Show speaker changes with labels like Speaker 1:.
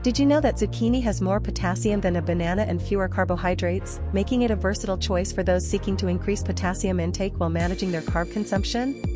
Speaker 1: Did you know that zucchini has more potassium than a banana and fewer carbohydrates, making it a versatile choice for those seeking to increase potassium intake while managing their carb consumption?